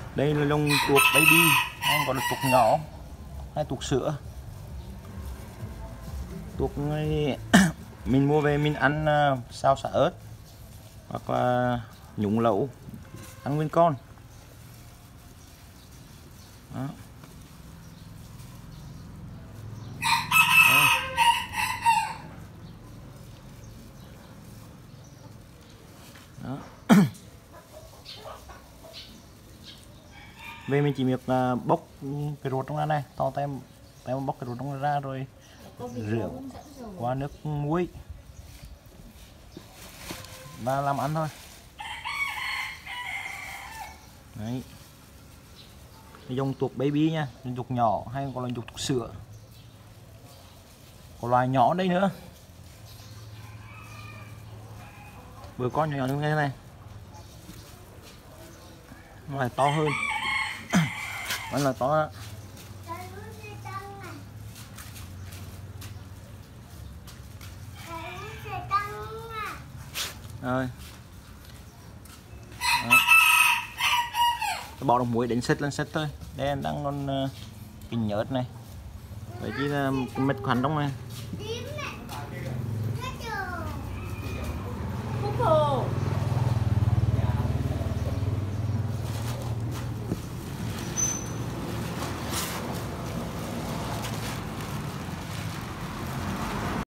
Đây là lông tuộc baby, anh gọi là tuộc nhỏ hay tuộc sữa. Tuộc này mình mua về mình ăn xào xả ớt hoặc là nhúng lẩu ăn nguyên con. Đó. Đó. Về mình chỉ việc bóc cái ruột trong ra này, to tay em bóc cái ruột trong ra rồi rửa qua nước muối và làm ăn thôi. Đấy, dòng tuộc baby nha, tuộc nhỏ hay còn là tuộc sữa, có loài nhỏ đây nữa, vừa con nhỏ nhỏ như thế này, loài to hơn, vẫn là to đó. Rồi bỏ đồng muối đánh xịt lên xịt thôi. Đây em đang con kinh nhớt này, vậy chứ là mệt khoản trong này.